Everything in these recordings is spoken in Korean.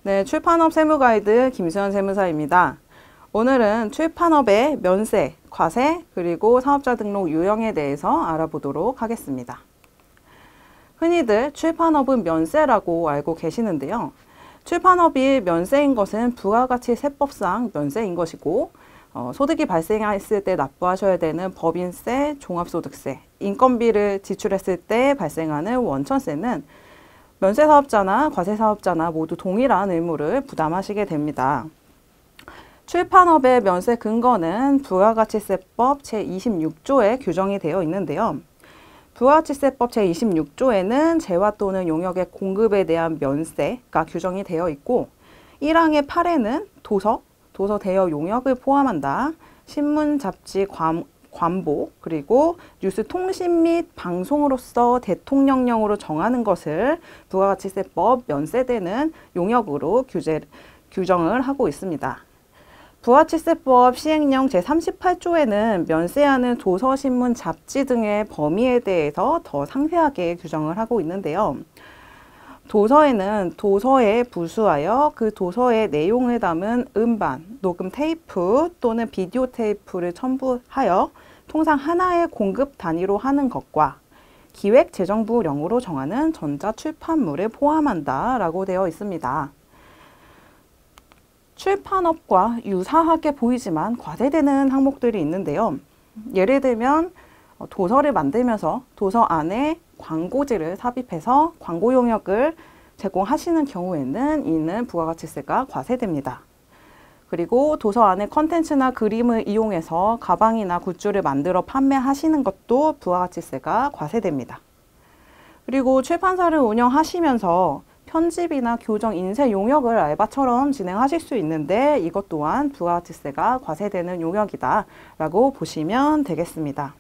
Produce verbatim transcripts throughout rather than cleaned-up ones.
네, 출판업 세무가이드 김수현 세무사입니다. 오늘은 출판업의 면세, 과세, 그리고 사업자 등록 유형에 대해서 알아보도록 하겠습니다. 흔히들 출판업은 면세라고 알고 계시는데요. 출판업이 면세인 것은 부가가치세법상 면세인 것이고 어, 소득이 발생했을 때 납부하셔야 되는 법인세, 종합소득세, 인건비를 지출했을 때 발생하는 원천세는 면세사업자나 과세사업자나 모두 동일한 의무를 부담하시게 됩니다. 출판업의 면세 근거는 부가가치세법 제이십육 조에 규정이 되어 있는데요. 부가가치세법 제이십육 조에는 재화 또는 용역의 공급에 대한 면세가 규정이 되어 있고 일 항의 팔에는 도서, 도서 대여 용역을 포함한다. 신문, 잡지, 관, 관보, 그리고 뉴스 통신 및 방송으로서 대통령령으로 정하는 것을 부가가치세법 면세되는 용역으로 규제, 규정을 하고 있습니다. 부가가치세법 시행령 제삼십팔 조에는 면세하는 도서, 신문, 잡지 등의 범위에 대해서 더 상세하게 규정을 하고 있는데요. 도서에는 도서에 부수하여 그 도서의 내용을 담은 음반, 녹음 테이프 또는 비디오 테이프를 첨부하여 통상 하나의 공급 단위로 하는 것과 기획재정부령으로 정하는 전자출판물을 포함한다 라고 되어 있습니다. 출판업과 유사하게 보이지만 과세되는 항목들이 있는데요. 예를 들면 도서를 만들면서 도서 안에 광고지를 삽입해서 광고 용역을 제공하시는 경우에는 이는 부가가치세가 과세됩니다. 그리고 도서 안에 컨텐츠나 그림을 이용해서 가방이나 굿즈를 만들어 판매하시는 것도 부가가치세가 과세됩니다. 그리고 출판사를 운영하시면서 편집이나 교정, 인쇄 용역을 알바처럼 진행하실 수 있는데 이것 또한 부가가치세가 과세되는 용역이다 라고 보시면 되겠습니다.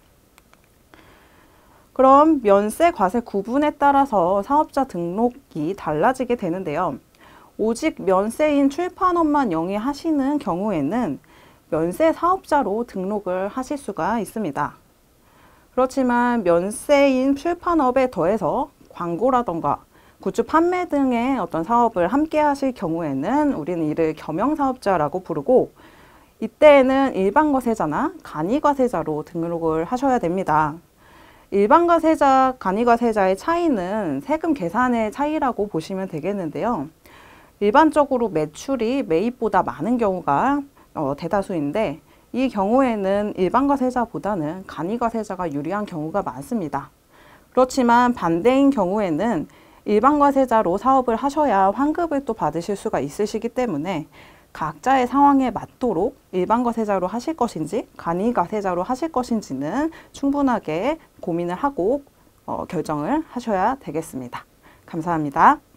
그럼 면세, 과세 구분에 따라서 사업자 등록이 달라지게 되는데요. 오직 면세인 출판업만 영위하시는 경우에는 면세 사업자로 등록을 하실 수가 있습니다. 그렇지만 면세인 출판업에 더해서 광고라던가 굿즈 판매 등의 어떤 사업을 함께 하실 경우에는 우리는 이를 겸용사업자라고 부르고 이때에는 일반과세자나 간이과세자로 등록을 하셔야 됩니다. 일반과세자, 간이과세자의 차이는 세금 계산의 차이라고 보시면 되겠는데요. 일반적으로 매출이 매입보다 많은 경우가 어, 대다수인데 이 경우에는 일반과세자보다는 간이과세자가 유리한 경우가 많습니다. 그렇지만 반대인 경우에는 일반과세자로 사업을 하셔야 환급을 또 받으실 수가 있으시기 때문에 각자의 상황에 맞도록 일반과세자로 하실 것인지 간이과세자로 하실 것인지는 충분하게 고민을 하고 어, 결정을 하셔야 되겠습니다. 감사합니다.